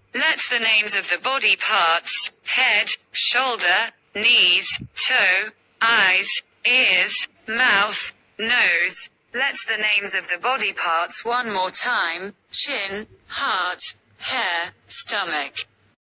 Let's the names of the body parts: head, shoulder, knees, toe, eyes, ears, mouth, nose. Let's the names of the body parts one more time: chin, heart, hair, stomach.